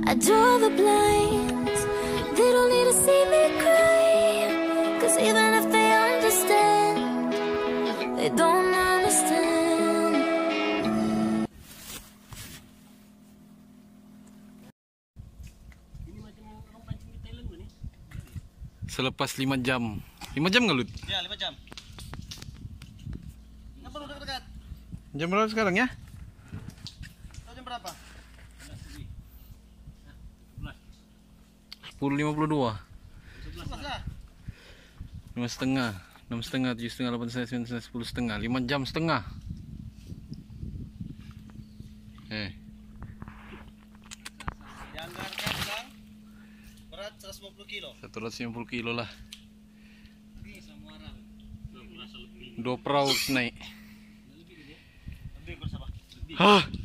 I draw the blinds. They don't need to see me cry, 'cause even if they understand, they don't understand. Selepas 5 jam. 5 jam nggak, Lut? Ya, 5 jam. Kenapa lu dekat-dekat? Jam berapa sekarang ya? Tahu jam berapa? 10.52. 11 lah. 5.30, 6.30, 7.30, 8.30, 9.30, 10.30, 5 jam setengah. Dianggarkan bang, berat 150 kilo. 150 kilo lah. 2 perahu naik. Lebih berapa? Hah.